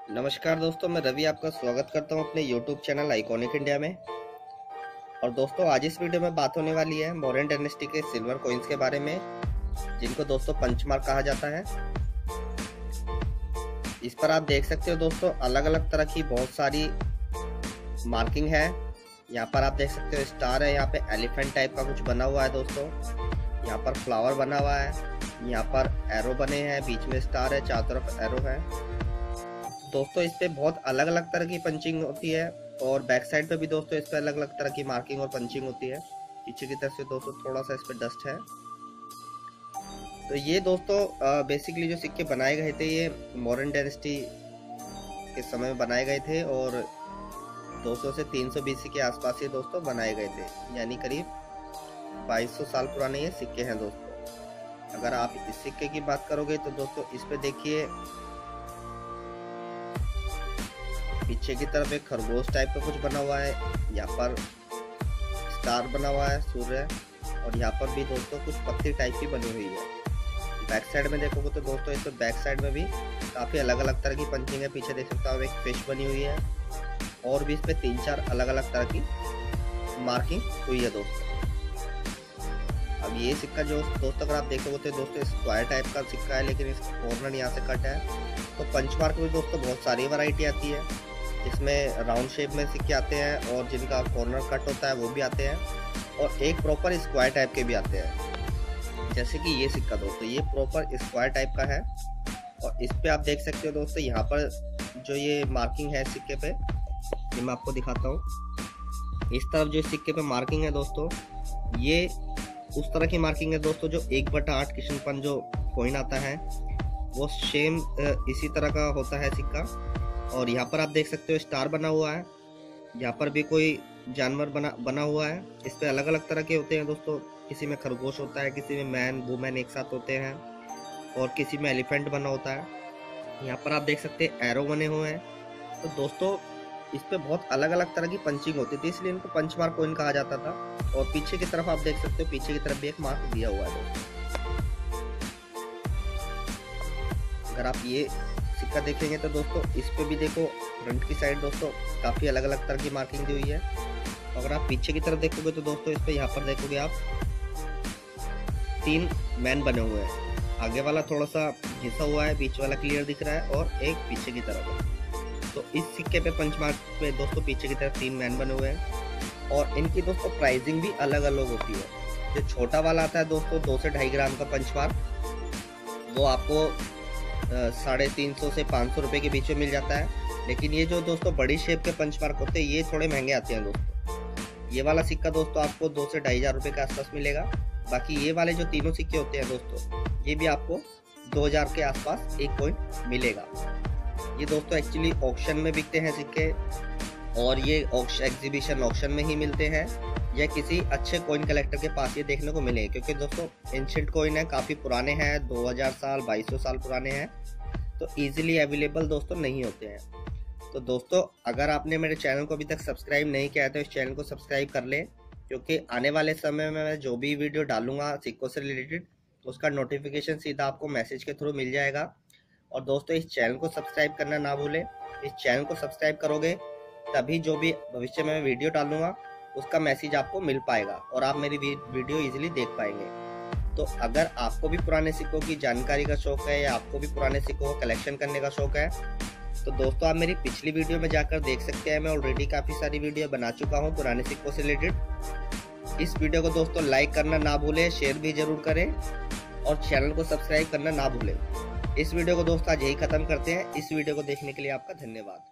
नमस्कार दोस्तों, मैं रवि आपका स्वागत करता हूं अपने YouTube चैनल आइकॉनिक इंडिया में। और दोस्तों, आज इस वीडियो में बात होने वाली है मौर्यन डायनेस्टी के सिल्वर कॉइन्स के बारे में, जिनको दोस्तों पंचमार्क कहा जाता है। इस पर आप देख सकते हो दोस्तों, अलग अलग तरह की बहुत सारी मार्किंग है। यहाँ पर आप देख सकते हो स्टार है, यहाँ पे एलिफेंट टाइप का कुछ बना हुआ है दोस्तों, यहाँ पर फ्लावर बना हुआ है, यहाँ पर एरो बने हैं, बीच में स्टार है, चारों तरफ एरो है। दोस्तों इस पे बहुत अलग अलग तरह की पंचिंग होती है और बैक साइड पे भी दोस्तों इस पे अलग अलग तरह की मार्किंग और पंचिंग होती है। पीछे की तरफ से दोस्तों थोड़ा सा इस पे डस्ट है। तो ये दोस्तों बेसिकली जो सिक्के बनाए गए थे ये मौर्यन डायनेस्टी के समय में बनाए गए थे और 200 से 300 BC के आसपास ये दोस्तों बनाए गए थे, यानी करीब 2200 साल पुराने ये सिक्के हैं दोस्तों। अगर आप इस सिक्के की बात करोगे तो दोस्तों इस पे देखिए पीछे की तरफ एक खरगोश टाइप का कुछ बना हुआ है, यहाँ पर स्टार बना हुआ है, सूर्य, और यहाँ पर भी दोस्तों कुछ पत्ती टाइप की बनी हुई है। बैक साइड में देखोगे तो दोस्तों इस बैक साइड में भी काफी अलग अलग तरह की पंचिंग है। पीछे देख सकते हो एक फिश बनी हुई है और भी इस पे 3-4 अलग अलग तरह की मार्किंग हुई है दोस्तों। अब ये सिक्का जो दोस्तों अगर आप देखोगे तो दोस्तों स्क्वायर टाइप का सिक्का है, लेकिन इसका कॉर्नर यहाँ से कट है। तो पंचमार्क में दोस्तों बहुत सारी वैरायटी आती है, इसमें राउंड शेप में सिक्के आते हैं और जिनका कॉर्नर कट होता है वो भी आते हैं, और एक प्रॉपर स्क्वायर टाइप के भी आते हैं। जैसे कि ये सिक्का दोस्तों ये प्रॉपर स्क्वायर टाइप का है और इस पे आप देख सकते हो दोस्तों यहाँ पर जो ये मार्किंग है सिक्के पे, ये मैं आपको दिखाता हूँ। इस तरफ जो सिक्के पे मार्किंग है दोस्तों ये उस तरह की मार्किंग है दोस्तों जो 1/8 कृष्णपन जो कॉइन आता है वो सेम इसी तरह का होता है सिक्का। और यहाँ पर आप देख सकते हो स्टार बना हुआ है, यहाँ पर भी कोई जानवर बना हुआ है। इस पे अलग अलग तरह के होते हैं दोस्तों, किसी में खरगोश होता है, किसी में मैन वुमेन एक साथ होते हैं और किसी में एलिफेंट बना होता है। यहाँ पर आप देख सकते हैं एरो बने हुए हैं। तो दोस्तों इस पे बहुत अलग अलग तरह की पंचिंग होती थी, इसलिए इनको पंचमार्क कॉइन कहा जाता था। और पीछे की तरफ आप देख सकते हो, पीछे की तरफ भी एक मार्क दिया हुआ है दोस्तों। अगर आप ये सिक्का देखेंगे तो दोस्तों इस पे भी देखो फ्रंट की साइड दोस्तों काफी अलग अलग तरह की मार्किंग दी हुई है। अगर आप पीछे की तरफ देखोगे तो दोस्तों इस पे यहाँ पर देखोगे आप 3 मैन बने हुए हैं। आगे वाला थोड़ा सा घिसा हुआ है, बीच वाला क्लियर दिख रहा है और एक पीछे की तरफ है। तो इस सिक्के पे पंचमार्क पे दोस्तों पीछे की तरफ 3 मैन बने हुए हैं और इनकी दोस्तों प्राइसिंग भी अलग अलग होती है। जो छोटा वाला आता है दोस्तों 2 से 2.5 ग्राम का पंचमार्क वो आपको 350 से 500 रुपए के बीच में मिल जाता है। लेकिन ये जो दोस्तों बड़ी शेप के पंचमार्क होते हैं ये थोड़े महंगे आते हैं दोस्तों। ये वाला सिक्का दोस्तों आपको 2 से 2,500 रुपए के आसपास मिलेगा। बाकी ये वाले जो तीनों सिक्के होते हैं दोस्तों ये भी आपको 2,000 के आसपास एक कॉइन मिलेगा। ये दोस्तों एक्चुअली ऑक्शन में बिकते हैं सिक्के और ये एग्जीबिशन ऑक्शन में ही मिलते हैं या किसी अच्छे कॉइन कलेक्टर के पास ये देखने को मिले, क्योंकि दोस्तों एंशिएंट कॉइन है, काफ़ी पुराने हैं, 2000 साल 2200 साल पुराने हैं, तो इजीली अवेलेबल दोस्तों नहीं होते हैं। तो दोस्तों अगर आपने मेरे चैनल को अभी तक सब्सक्राइब नहीं किया है तो इस चैनल को सब्सक्राइब कर लें, क्योंकि आने वाले समय में मैं जो भी वीडियो डालूंगा सिक्कों से रिलेटेड उसका नोटिफिकेशन सीधा आपको मैसेज के थ्रू मिल जाएगा। और दोस्तों इस चैनल को सब्सक्राइब करना ना भूलें। इस चैनल को सब्सक्राइब करोगे तभी जो भी भविष्य में मैं वीडियो डालूंगा उसका मैसेज आपको मिल पाएगा और आप मेरी वीडियो इजीली देख पाएंगे। तो अगर आपको भी पुराने सिक्कों की जानकारी का शौक है या आपको भी पुराने सिक्कों को कलेक्शन करने का शौक है तो दोस्तों आप मेरी पिछली वीडियो में जाकर देख सकते हैं। मैं ऑलरेडी काफ़ी सारी वीडियो बना चुका हूँ पुराने सिक्कों से रिलेटेड। इस वीडियो को दोस्तों लाइक करना ना भूलें, शेयर भी जरूर करें और चैनल को सब्सक्राइब करना ना भूलें। इस वीडियो को दोस्तों आज यही खत्म करते हैं। इस वीडियो को देखने के लिए आपका धन्यवाद।